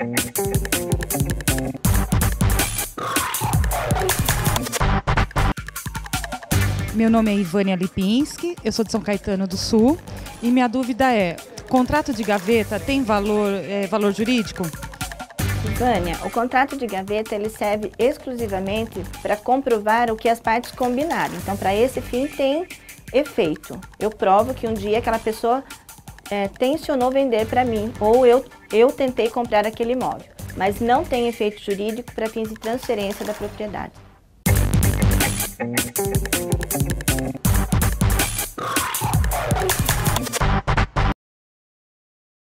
Meu nome é Ivânia Lipinski, eu sou de São Caetano do Sul e minha dúvida é, contrato de gaveta tem valor jurídico? Vânia, o contrato de gaveta ele serve exclusivamente para comprovar o que as partes combinaram. Então, para esse fim tem efeito. Eu provo que um dia aquela pessoa tencionou vender para mim ou eu tentei comprar aquele imóvel, mas não tem efeito jurídico para fins de transferência da propriedade.